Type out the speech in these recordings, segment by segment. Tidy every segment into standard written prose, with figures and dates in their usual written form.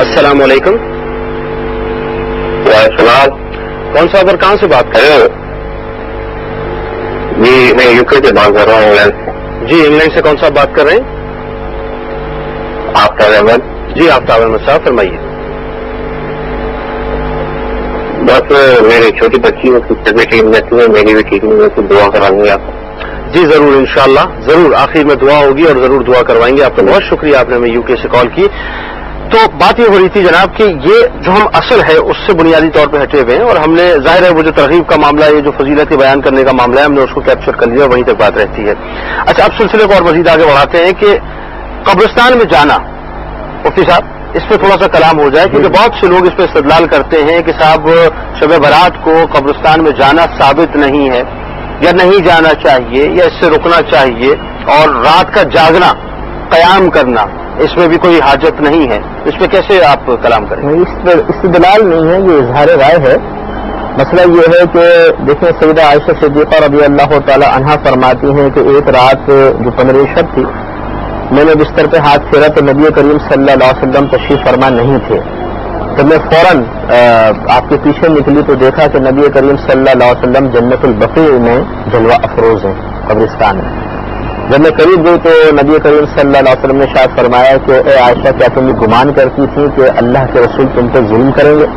السلام علیکم. وعلیکم السلام. کون صاحب اور کہاں سے بات کر رہے ہو؟ جی میں یو کے سے بات کر رہا ہوں، انگلینڈ سے. جی انگلینڈ سے کون صاحب بات کر رہے ہیں؟ آفتاب احمد. جی آفتاب احمد صاحب فرمائیے. بس میری چھوٹی بچی اس کی طبیعت ٹھیک رہتی ہے، میری بھی ٹھیک نہیں ہے، دعا کرائیں گے آپ. جی ضرور انشاءاللہ ضرور آخر میں دعا ہوگی اور ضرور دعا کروائیں گے. آپ کا بہت شکریہ، آپ نے ہمیں یو کے سے کال کی. تو بات یہ ہو رہی تھی جناب کہ یہ جو ہم اصل ہے اس سے بنیادی طور پہ ہٹے ہوئے ہیں، اور ہم نے ظاہر ہے وہ جو ترغیب کا معاملہ ہے، یہ جو فضیلت بیان کرنے کا معاملہ ہے، ہم نے اس کو کیپچر کر لیا، وہیں تک بات رہتی ہے. اچھا اب سلسلے کو اور مزید آگے بڑھاتے ہیں کہ قبرستان میں جانا، مفتی صاحب اس پہ تھوڑا سا کلام ہو جائے، کیونکہ بہت سے لوگ اس پہ استدلال کرتے ہیں کہ صاحب شب برات کو قبرستان میں جانا ثابت نہیں ہے، یا نہیں جانا چاہیے، یا اس سے رکنا چاہیے، اور رات کا جاگنا قیام کرنا اس میں بھی کوئی حاجت نہیں ہے. اس پہ کیسے آپ کلام کریں گے؟ اس پر استدلال نہیں ہے، یہ اظہار رائے ہے. مسئلہ یہ ہے کہ دیکھیں سیدہ عائشہ صدیقہ رضی اللہ تعالی عنہا فرماتی ہیں کہ ایک رات جو 15 شب تھی، میں نے بستر پہ ہاتھ پھیرا تو نبی کریم صلی اللہ علیہ وسلم تشریف فرما نہیں تھے. تو میں فوراً آپ کے پیچھے نکلی تو دیکھا کہ نبی کریم صلی اللہ علیہ وسلم جنت البقیع میں جلوہ افروز ہیں قبرستان میں. جب میں قریب گئی تو نبی کریم صلی اللہ علیہ وسلم نے شاید فرمایا کہ اے عائشہ کیا تم یہ گمان کرتی تھی کہ اللہ کے رسول تم پہ ظلم کریں گے؟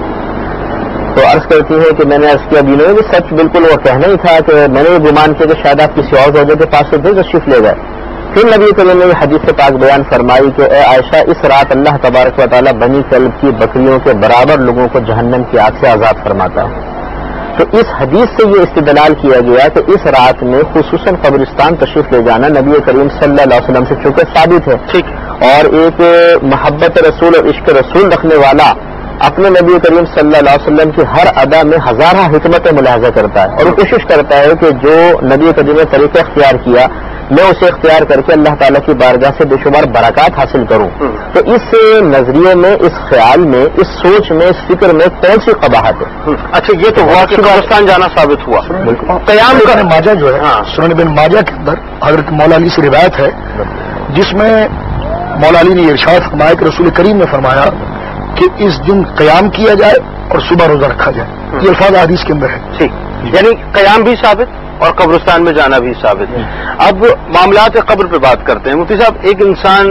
تو عرض کرتی ہے کہ میں نے عرض کیا بھی نہیں، سچ بالکل وہ کہنا ہی تھا کہ میں نے یہ گمان کیا کہ شاید آپ کسی اور زوجہ کے پاس سے دے تشریف لے گئے. پھر نبی کریم نے حدیث پاک بیان فرمائی کہ اے عائشہ اس رات اللہ تبارک و تعالیٰ بنی کلب کی بکریوں کے برابر لوگوں کو جہنم کی آگ سے آزاد فرماتا ہے. تو اس حدیث سے یہ استدلال کیا گیا کہ اس رات میں خصوصاً قبرستان تشریف لے جانا نبی کریم صلی اللہ علیہ وسلم سے چونکہ ثابت ہے. ٹھیک. اور ایک محبت رسول اور عشق رسول رکھنے والا اپنے نبی کریم صلی اللہ علیہ وسلم کی ہر ادا میں ہزارہ حکمت ملاحظہ کرتا ہے، اور وہ کوشش کرتا ہے کہ جو نبی کریم نے طریقہ اختیار کیا میں اسے اختیار کر کے اللہ تعالیٰ کی بارگاہ سے بے شمار برکات حاصل کروں. تو اس نظریے میں، اس خیال میں، اس سوچ میں، اس فکر میں کون سی قباحت ہے؟ اچھا یہ تو ہوا کہ قبرستان جانا ثابت ہوا. قیام کا ماجہ جو ہے سنن بن ماجہ کے اندر حضرت مولا علی سے روایت ہے جس میں مولا علی نے ارشاد فرمایا کہ رسول کریم نے فرمایا کہ اس دن قیام کیا جائے اور صبح روزہ رکھا جائے. یہ الفاظ حدیث کے اندر ہے. ٹھیک، یعنی قیام بھی ثابت اور قبرستان میں جانا بھی ثابت ہے. اب معاملات قبر پہ بات کرتے ہیں. مفتی صاحب ایک انسان،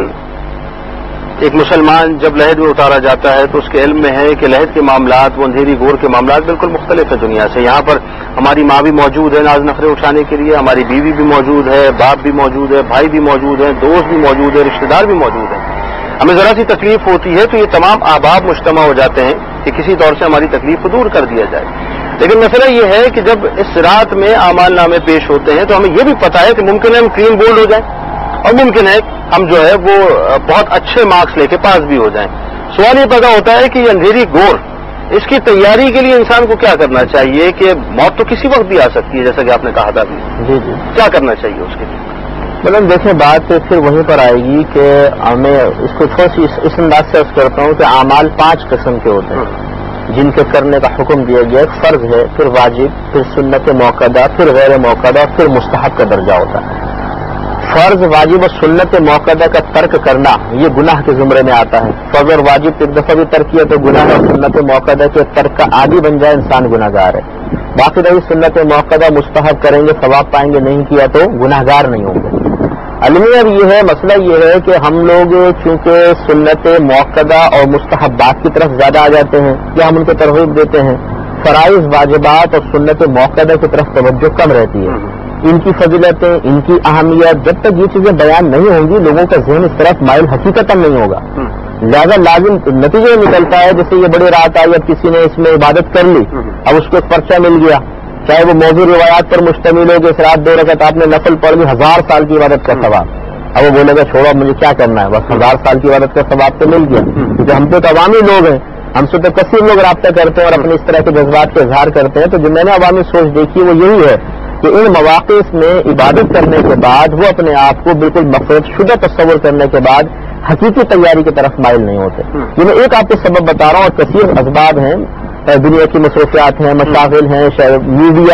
ایک مسلمان جب لحد میں اتارا جاتا ہے تو اس کے علم میں ہے کہ لحد کے معاملات، وہ اندھیری گور کے معاملات بالکل مختلف ہیں دنیا سے. یہاں پر ہماری ماں بھی موجود ہے ناز نخرے اٹھانے کے لیے، ہماری بیوی بھی موجود ہے، باپ بھی موجود ہے، بھائی بھی موجود ہیں، دوست بھی موجود ہے، رشتہ دار بھی موجود ہیں. ہمیں ذرا سی تکلیف ہوتی ہے تو یہ تمام احباب مجتمع ہو جاتے ہیں کہ کسی طور سے ہماری تکلیف کو دور کر دیا جائے. لیکن مسئلہ یہ ہے کہ جب اس رات میں اعمال نامے پیش ہوتے ہیں تو ہمیں یہ بھی پتا ہے کہ ممکن ہے ہم کلین بولڈ ہو جائیں، اور ممکن ہے ہم جو ہے وہ بہت اچھے مارکس لے کے پاس بھی ہو جائیں. سوال یہ پیدا ہوتا ہے کہ یہ اندھیری گور، اس کی تیاری کے لیے انسان کو کیا کرنا چاہیے؟ کہ موت تو کسی وقت بھی آ سکتی ہے جیسا کہ آپ نے کہا تھا. جی کیا کرنا چاہیے اس کے لیے؟ مطلب دیکھیں بات پھر وہیں پر آئے گی کہ ہمیں اس کو تھوڑی سی اس انداز سے عرض کرتا ہوں کہ اعمال 5 قسم کے ہوتے ہیں جن کے کرنے کا حکم دیا گیا. ایک فرض ہے، پھر واجب، پھر سنت موقدہ، پھر غیر موقدہ، پھر مستحب کا درجہ ہوتا ہے. فرض، واجب اور سنت موقدہ کا ترک کرنا یہ گناہ کے زمرے میں آتا ہے. فرض اور واجب ایک دفعہ بھی ترک کیا تو گناہ ہے، اور سنت موقدہ کے ترک کا عادی بن جائے انسان گناہ گار ہے. باقی رہی سنت موقدہ مستحب کریں گے ثواب پائیں گے، نہیں کیا تو گناہ گار نہیں ہوں گے. المیہ اب یہ ہے، مسئلہ یہ ہے کہ ہم لوگ چونکہ سنت موقدہ اور مستحبات کی طرف زیادہ آ جاتے ہیں یا ہم ان کو ترغیب دیتے ہیں، فرائض، واجبات اور سنت موقدہ کی طرف توجہ کم رہتی ہے. ان کی فضیلتیں، ان کی اہمیت جب تک یہ چیزیں بیان نہیں ہوں گی لوگوں کا ذہن اس طرف مائل حقیقتاً نہیں ہوگا. لہذا لازم نتیجہ نکلتا ہے جیسے یہ بڑی رات آئی، اب کسی نے اس میں عبادت کر لی، اب اس کو ایک پرچہ مل گیا، چاہے وہ موضوع روایات پر مشتمل ہو کہ اس رات 2 رکعت آپ نے نفل پڑھ لی، 1000 سال کی عبادت کا ثواب. اب وہ بولے گا چھوڑو مجھے کیا کرنا ہے، بس 1000 سال کی عبادت کا ثواب تو مل گیا. کیونکہ ہم تو عوامی لوگ ہیں، ہم سے تو کثیر لوگ رابطہ کرتے ہیں اور اپنے اس طرح کے جذبات کا اظہار کرتے ہیں. تو جو میں نے عوامی سوچ دیکھی وہ یہی ہے کہ ان مواقع میں عبادت کرنے کے بعد وہ اپنے آپ کو بالکل مفروض شدہ تصور کرنے کے بعد حقیقی تیاری کی طرف مائل نہیں ہوتے. یہ میں ایک آپ کو سبب بتا رہا ہوں، اور کثیر اسباب ہیں، دنیا کی مصروفیات ہیں، مشاغل ہیں، میڈیا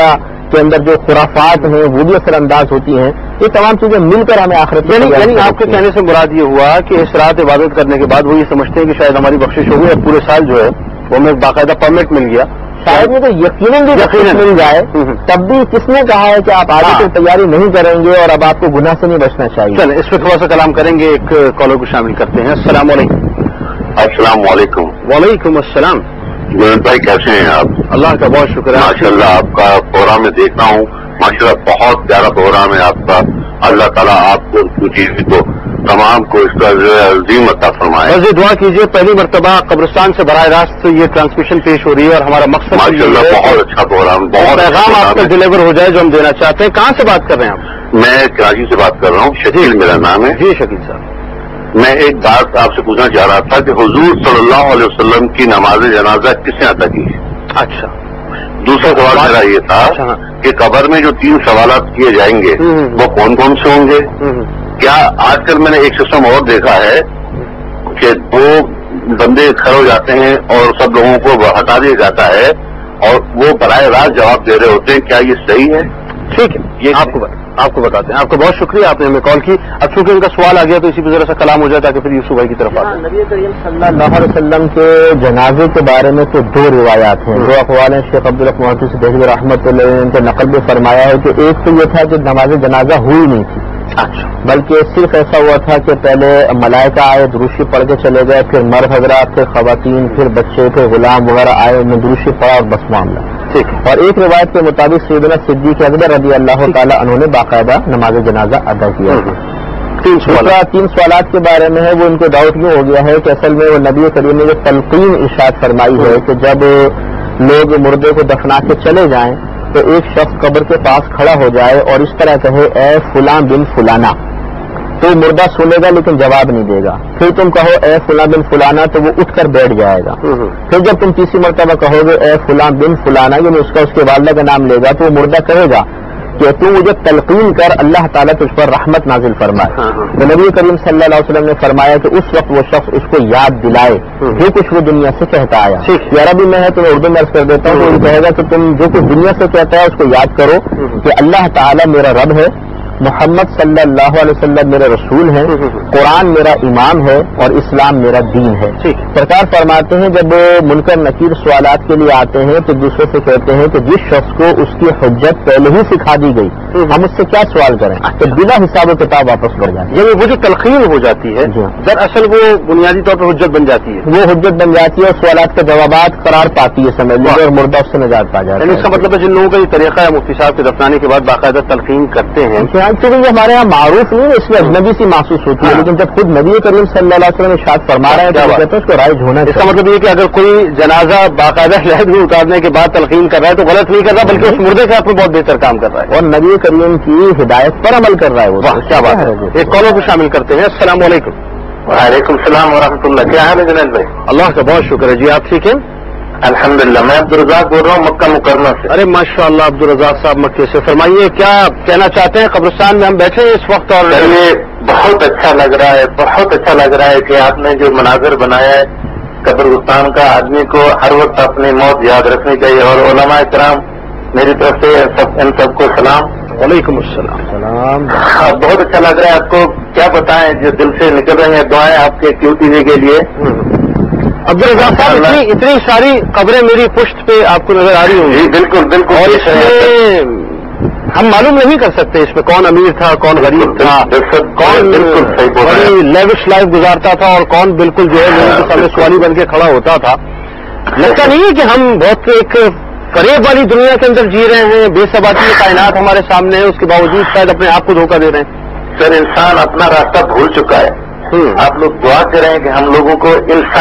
کے اندر جو خرافات ہیں وہ بھی اثر انداز ہوتی ہیں. یہ تمام چیزیں مل کر ہمیں آخرت یعنی آپ کے کہنے سے مراد یہ ہوا کہ اس رات عبادت کرنے کے بعد وہ یہ سمجھتے ہیں کہ شاید ہماری بخشش ہو گئی, پورے سال جو ہے وہ ہمیں باقاعدہ پرمٹ مل گیا. شاید میں تو یقیناً مل جائے, تب بھی کس نے کہا ہے کہ آپ آگے کی تیاری نہیں کریں گے اور اب آپ کو گناہ سے نہیں بچنا چاہیے. چلیں اس پہ تھوڑا سا کلام کریں گے, ایک کالر کو شامل کرتے ہیں. السلام علیکم. السلام علیکم. وعلیکم السلام. گلن بھائی کیسے ہیں آپ؟ اللہ کا بہت شکر ہے. ماشاء اللہ آپ کا پروگرام میں دیکھتا ہوں, ماشاء اللہ بہت پیارا پروگرام ہے آپ کا. اللہ تعالیٰ آپ کو تمام کو اس کا عظیم عطا فرمائے. بس یہ دعا کیجیے, پہلی مرتبہ قبرستان سے براہ راست یہ ٹرانسمیشن پیش ہو رہی ہے اور ہمارا مقصد ماشاء اللہ بہت اچھا پروگرام, بہت پیغام آپ کا ڈلیور ہو جائے جو ہم دینا چاہتے ہیں. کہاں سے بات کر رہے ہیں آپ؟ میں کراچی سے بات کر رہا ہوں, شکیل میرا نام ہے. جی شکیل صاحب, میں ایک بات آپ سے پوچھنا چاہ رہا تھا کہ حضور صلی اللہ علیہ وسلم کی نماز جنازہ کس نے ادا کی؟ اچھا. دوسرا سوال میرا یہ تھا کہ قبر میں جو 3 سوالات کیے جائیں گے وہ کون کون سے ہوں گے؟ کیا آج کل میں نے ایک سسٹم اور دیکھا ہے کہ 2 بندے کھڑے ہو جاتے ہیں اور سب لوگوں کو ہٹا دیا جاتا ہے اور وہ براہ راست جواب دے رہے ہوتے ہیں, کیا یہ صحیح ہے؟ ٹھیک ہے, یہ آپ کو بتاتے ہیں. آپ کا بہت شکریہ, آپ نے ہمیں کال کی. اب چونکہ ان کا سوال آ گیا تو اسی پہ ذرا سا کلام ہو جائے تاکہ پھر یوسف بھائی کی طرف آتے ہیں. نبی کریم صلی اللہ علیہ وسلم کے جنازے کے بارے میں تو 2 روایات ہیں, 2 اقوال ہیں. شیخ عبدالرحمن محدث دہلوی رحمۃ اللہ علیہ نے نقل بھی فرمایا ہے کہ ایک تو یہ تھا کہ نماز جنازہ ہوئی نہیں تھی, بلکہ صرف ایسا ہوا تھا کہ پہلے ملائکہ آئے, دروشی پڑھ کے چلے گئے, پھر مرد حضرات, پھر خواتین, پھر بچے, پھر غلام وغیرہ آئے, انہوں نے دروشی پڑھا اور بس معاملہ. اور ایک روایت کے مطابق سیدنا صدیق اکبر رضی اللہ تعالیٰ انہوں نے باقاعدہ نماز جنازہ ادا کیا. 3 سوالات کے بارے میں ہے, وہ ان کو ڈاؤٹ کیوں ہو گیا ہے کہ اصل میں وہ نبی کریم نے جو تلقین ارشاد فرمائی ہے کہ جب لوگ مردے کو دفنا کے چلے جائیں تو ایک شخص قبر کے پاس کھڑا ہو جائے اور اس طرح کہے اے فلاں بن فلانا, تو مردہ سنے گا لیکن جواب نہیں دے گا. پھر تم کہو اے فلاں بن فلانا تو وہ اٹھ کر بیٹھ جائے گا. پھر جب تم تیسری مرتبہ کہو گے اے فلاں بن فلانا, یعنی اس کے والدہ کا نام لے گا, تو وہ مردہ کہے گا کہ تو مجھے تلقین کر, اللہ تعالیٰ تجھ پر رحمت نازل فرمائے. تو نبی کریم صلی اللہ علیہ وسلم نے فرمایا کہ اس وقت وہ شخص اس کو یاد دلائے جو کچھ وہ دنیا سے کہتا آیا. یہ عربی میں ہے تو میں اردو میں عرض کر دیتا ہوں. تو وہ کہے گا کہ تم جو کچھ دنیا سے کہتا ہے اس کو یاد کرو کہ اللہ تعالیٰ میرا رب ہے, محمد صلی اللہ علیہ وسلم میرے رسول ہیں, قرآن میرا امام ہے اور اسلام میرا دین ہے. سرکار فرماتے ہیں جب منکر نکیر سوالات کے لیے آتے ہیں تو دوسرے سے کہتے ہیں کہ جس شخص کو اس کی حجت پہلے ہی سکھا دی گئی ہم اس سے کیا سوال کریں, تو بلا حساب و کتاب واپس بڑھ جاتی ہے. یعنی وہ جو تلقین ہو جاتی ہے دراصل وہ بنیادی طور پر حجت بن جاتی ہے, وہ حجت بن جاتی ہے اور سوالات کے جوابات قرار پاتی ہے, سمجھ لیجیے, اور مردہ اس سے نجات پا جاتا ہے. اس کا مطلب ہے جن لوگوں کا یہ طریقہ ہے مفتی صاحب کے دفنانے کے بعد باقاعدہ تلقین کرتے ہیں, کیونکہ یہ ہمارے یہاں معروف نہیں ہے, اس میں اجنبی سی محسوس ہوتی ہے, لیکن جب خود نبی کریم صلی اللہ علیہ وسلم ارشاد فرما رہے ہیں تو کہتے ہیں اس کو رائج ہونا. اس کا مطلب یہ کہ اگر کوئی جنازہ باقاعدہ لحد میں اتارنے کے بعد تلقین کر رہا ہے تو غلط نہیں کر رہا بلکہ اس مردے کے ساتھ میں بہت بہتر کام کر رہا ہے اور نبی کریم کی ہدایت پر عمل کر رہا ہے. وہ کیا بات ہے. ایک کالوں کو شامل کرتے ہیں. السلام علیکم. وعلیکم السلام ورحمۃ اللہ. کیا حال ہے جنید بھائی؟ اللہ کا بہت شکر ہے. جی آپ ٹھیک ہیں؟ الحمدللہ. میں عبدالرزاق بول رہا ہوں مکہ مکرمہ سے. ارے ماشاء اللہ عبدالرزاق صاحب مکے سے. فرمائیے کیا کہنا چاہتے ہیں. قبرستان میں ہم بیٹھے ہیں اس وقت اور بہت اچھا لگ رہا ہے, بہت اچھا لگ رہا ہے کہ آپ نے جو مناظر بنایا ہے قبرستان کا. آدمی کو ہر وقت اپنی موت یاد رکھنی چاہیے, اور علماء کرام میری طرف سے ان سب کو سلام. وعلیکم السلام. بہت اچھا لگ رہا ہے. آپ کو کیا بتائیں جو دل سے نکل رہی ہیں دعائیں آپ کے کیو ٹی وی کے لیے. عبدالرزاق صاحب اتنی ساری قبریں میری پشت پہ آپ کو نظر آ رہی ہوں. جی بالکل بالکل. اور اس میں ہم معلوم نہیں کر سکتے اس میں کون امیر تھا, کون غریب تھا, کون بڑی لیوش لائف گزارتا تھا اور کون بالکل جو ہے لوگوں کے سامنے سوالی بن کے کھڑا ہوتا تھا. لگتا نہیں ہے کہ ہم بہت ایک فریب والی دنیا کے اندر جی رہے ہیں, بے ثباتی کائنات ہمارے سامنے ہے, اس کے باوجود شاید اپنے آپ کو دھوکہ دے رہے ہیں. سر انسان اپنا راستہ بھول چکا ہے. آپ لوگ دعا کریں کہ ہم لوگوں کو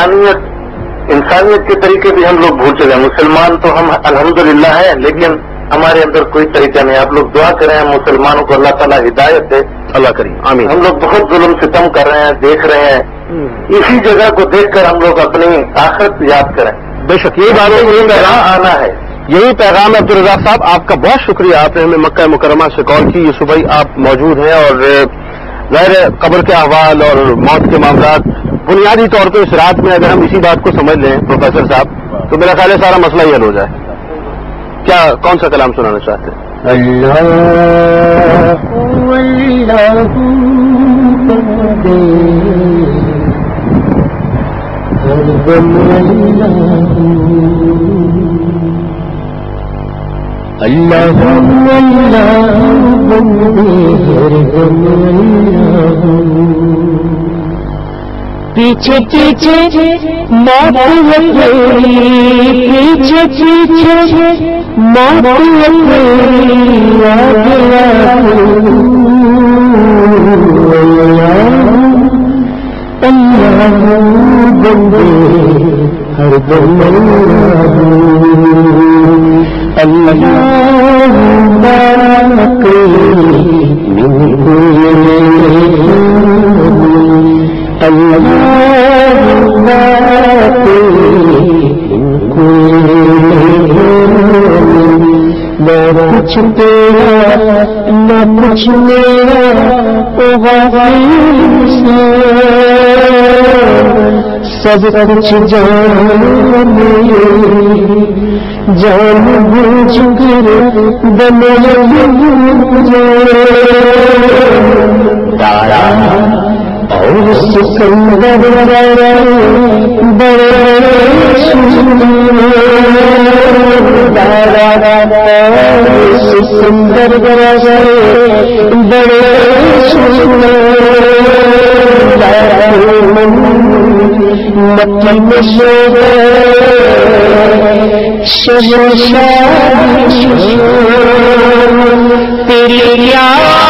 انسانیت کے طریقے بھی ہم لوگ بھول چکے ہیں. مسلمان تو ہم الحمدللہ ہیں, لیکن ہمارے اندر کوئی طریقہ نہیں. آپ لوگ دعا کریں ہم مسلمانوں کو اللہ تعالیٰ ہدایت دے. اللہ کریم آمین. ہم لوگ بہت ظلم ستم کر رہے ہیں, دیکھ رہے ہیں. اسی جگہ کو دیکھ کر ہم لوگ اپنی آخرت یاد کریں. بے شک یہی بات پیغام آنا ہے, یہی پیغام ہے. عبدالرزاق صاحب آپ کا بہت شکریہ, آپ نے ہمیں مکہ مکرمہ سے کال کی. یوسف بھائی آپ موجود ہیں اور ظاہر قبر کے احوال اور موت کے معاملات بنیادی طور پہ اس رات میں اگر ہم اسی بات کو سمجھ لیں پروفیسر صاحب تو میرا خیال ہے سارا مسئلہ ہی حل ہو جائے. کیا کون سا کلام سنانا چاہتے ہیں؟ اللہ اللہ بندے ہر دم اللہ اللہ بندے ہر دم اللہ پیچھے پیچھے موت لگی پیچھے پیچھے موت لگی اللہ بندے ہر دم اللہ کچھ تیرا نہ کچھ میرا سب کچھ جان جان بوجھ کر بنے تارا اور سکندر بڑے سندر بڑے مکی میں شہنشاہ تیری یاد